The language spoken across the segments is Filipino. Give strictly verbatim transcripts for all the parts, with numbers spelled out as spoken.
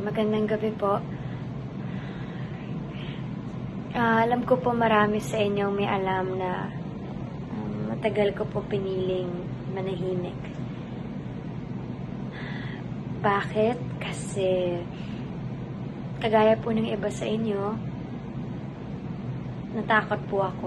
Magandang gabi po. Ah, alam ko po marami sa inyo may alam na um, matagal ko po piniling manahimik. Bakit? Kasi kagaya po ng iba sa inyo, natakot po ako.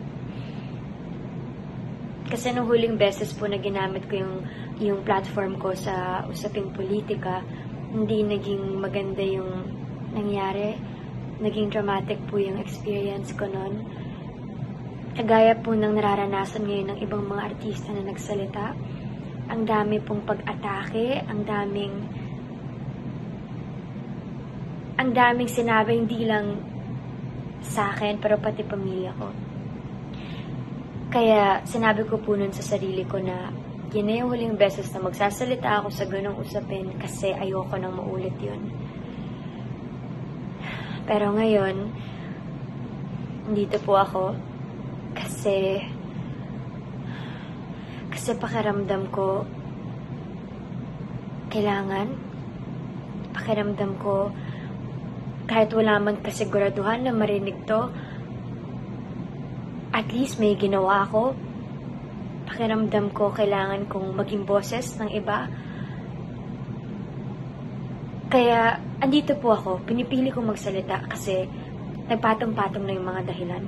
Kasi nung huling beses po na ginamit ko yung, yung platform ko sa usaping politika, hindi naging maganda yung nangyari. Naging dramatic po yung experience ko noon. Kagaya po ng nararanasan ngayon ng ibang mga artista na nagsalita. Ang dami pong pag-atake, ang daming ang daming sinabi hindi lang sa akin pero pati pamilya ko. Kaya sinabi ko po nun sa sarili ko na yun na yung huling beses na magsasalita ako sa ganong usapin kasi ayoko nang maulit yun. Pero ngayon, nandito po ako kasi kasi pakiramdam ko kailangan pakiramdam ko kahit wala man kasiguraduhan na marinig to, at least may ginawa ako. Pakiramdam ko kailangan kong maging boses ng iba. Kaya, andito po ako. Pinipili kong magsalita kasi nagpatong-patong na yung mga dahilan.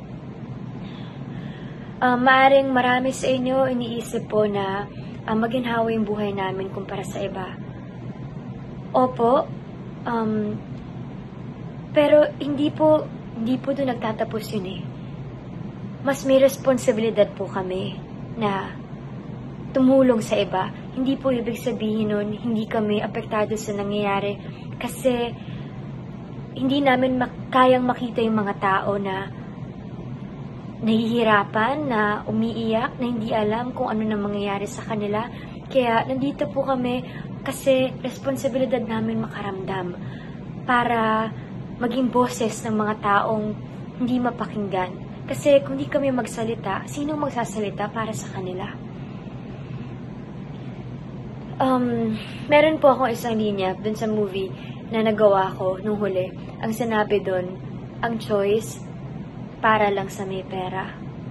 Uh, maaring marami sa inyo iniisip po na uh, maginhawa yung buhay namin kumpara sa iba. Opo, um, pero hindi po, hindi po doon nagtatapos yun eh. Mas may responsibilidad po kami na tumulong sa iba. Hindi po ibig sabihin nun, hindi kami apektado sa nangyayari kasi hindi namin mak- kayang makita yung mga tao na nahihirapan, na umiiyak, na hindi alam kung ano na mangyayari sa kanila. Kaya nandito po kami kasi responsibilidad namin makaramdam para maging boses ng mga taong hindi mapakinggan. Kasi kung di kami magsalita, sino magsasalita para sa kanila? Um, meron po akong isang linya dun sa movie na nagawa ko nung huli. Ang sinabi dun, ang choice para lang sa may pera.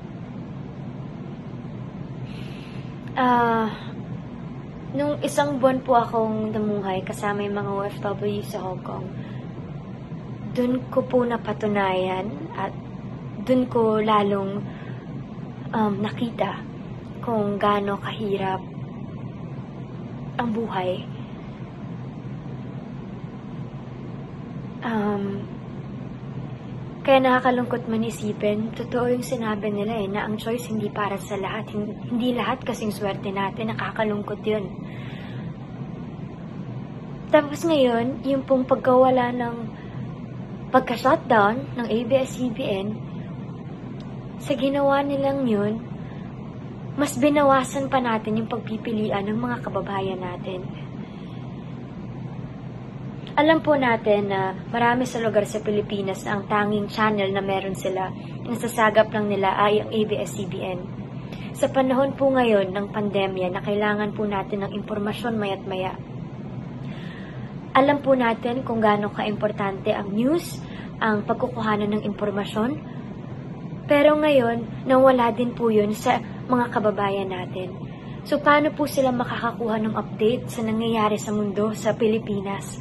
Ah, uh, nung isang buwan po akong namuhay kasama yung mga O F W sa Hong Kong, dun ko po napatunayan at dun ko lalong um, nakita kung gaano kahirap ang buhay. Um, kaya nakakalungkot man isipin, totoo yung sinabi nila eh, na ang choice hindi para sa lahat. Hindi, hindi lahat kasing swerte natin, nakakalungkot yun. Tapos ngayon, yung pong pagkawala ng pagka-shutdown ng A B S C B N, sa ginawa nilang yun, mas binawasan pa natin yung pagpipilian ng mga kababayan natin. Alam po natin na marami sa lugar sa Pilipinas na ang tanging channel na meron sila, ang sasagap lang nila ay ang A B S C B N. Sa panahon po ngayon ng pandemya na kailangan po natin ng impormasyon maya't maya, alam po natin kung gaano ka-importante ang news, ang pagkukuhanan ng impormasyon. Pero ngayon, nawala din po yun sa mga kababayan natin. So, paano po sila makakakuha ng update sa nangyayari sa mundo, sa Pilipinas?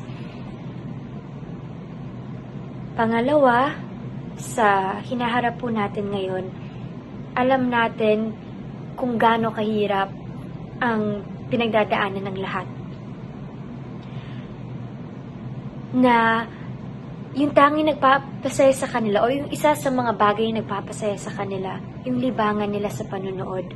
Pangalawa, sa hinaharap po natin ngayon, alam natin kung gaano kahirap ang pinagdadaanan ng lahat. Na yung tanging nagpapasaya sa kanila o yung isa sa mga bagay na nagpapasaya sa kanila, yung libangan nila sa panunood.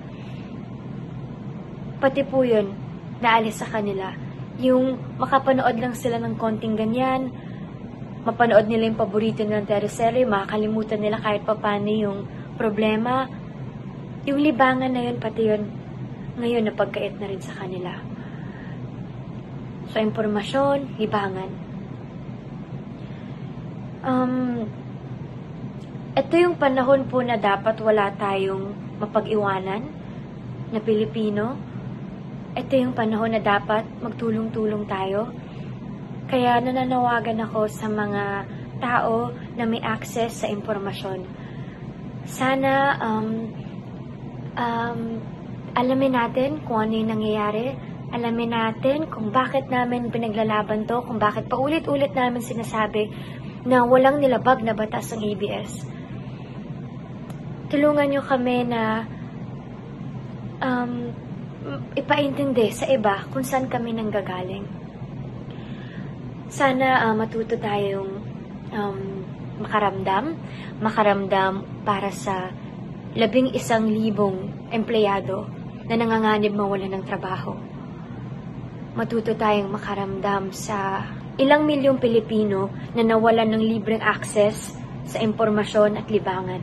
Pati po yun, naalis sa kanila. Yung makapanood lang sila ng konting ganyan, mapanood nila yung paborito nilang teleserye, makakalimutan nila kahit papano yung problema. Yung libangan na yun, pati yun, ngayon napagkait na rin sa kanila. So, impormasyon, libangan. Um, ito yung panahon po na dapat wala tayong mapag-iwanan na Pilipino. Ito yung panahon na dapat magtulong-tulong tayo. Kaya nananawagan ako sa mga tao na may access sa impormasyon. Sana um, um, alamin natin kung ano yung nangyayari. Alamin natin kung bakit namin pinaglalaban to, kung bakit paulit-ulit namin sinasabi na walang nilabag na batas ang A B S. Tulungan nyo kami na um, ipaintindi sa iba kung saan kami nanggagaling. Sana uh, matuto tayong um, makaramdam, makaramdam para sa labing isang libong empleyado na nanganganib mawalan ng trabaho. Matuto tayong makaramdam sa ilang milyong Pilipino na nawalan ng libreng access sa impormasyon at libangan.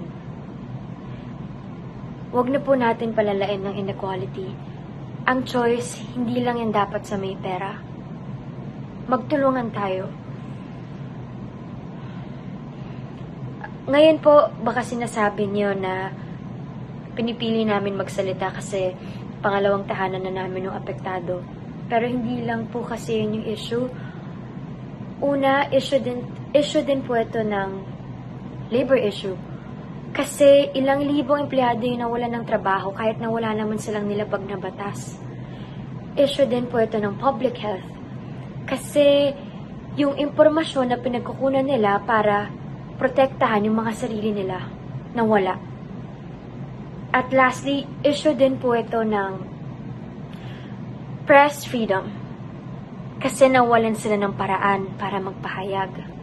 Huwag na po natin palalain ng inequality. Ang choice, hindi lang yan dapat sa may pera. Magtulungan tayo. Ngayon po, baka sinasabi niyo na pinipili namin magsalita kasi pangalawang tahanan na namin ng apektado. Pero hindi lang po kasi yun yung issue. Una, issue din, issue din po ito ng labor issue. Kasi ilang libong empleyado yung nawalan ng trabaho kahit na wala naman silang nilabag na batas. Issue din po ito ng public health. Kasi yung impormasyon na pinagkukunan nila para protektahan yung mga sarili nila nawala. At lastly, issue din po ito ng press freedom. Kasi nawalan sila ng paraan para magpahayag.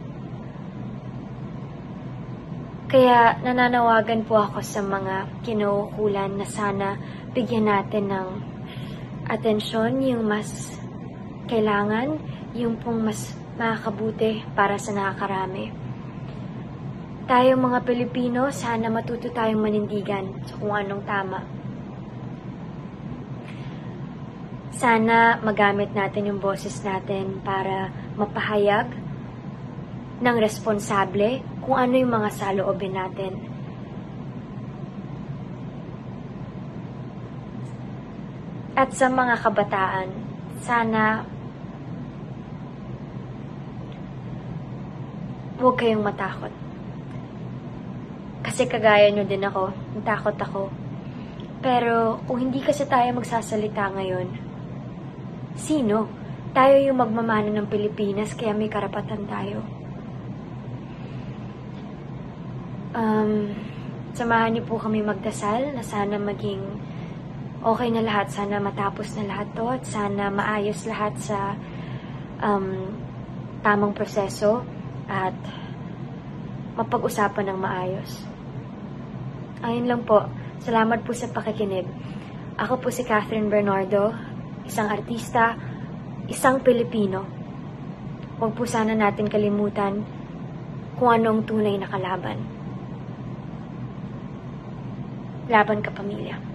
Kaya nananawagan po ako sa mga kinukulan na sana bigyan natin ng atensyon yung mas kailangan, yung pong mas makakabuti para sa nakakarami. Tayo mga Pilipino, sana matuto tayong manindigan sa kung anong tama. Sana magamit natin yung boses natin para mapahayag ng responsable kung ano yung mga saloobin natin. At sa mga kabataan, sana huwag kayong matakot. Kasi kagaya nyo din ako, natakot ako. Pero kung hindi kasi tayo magsasalita ngayon, sino? Tayo yung magmamano ng Pilipinas kaya may karapatan tayo. Um, samahan niyo po kami magdasal na sana maging okay na lahat, sana matapos na lahat to at sana maayos lahat sa um, tamang proseso at mapag-usapan ng maayos. Ayun lang po. Salamat po sa pakikinig. Ako po si Catherine Bernardo, isang artista, isang Pilipino. Huwag po sana natin kalimutan kung anong tunay na kalaban. Laban ka, pamilya.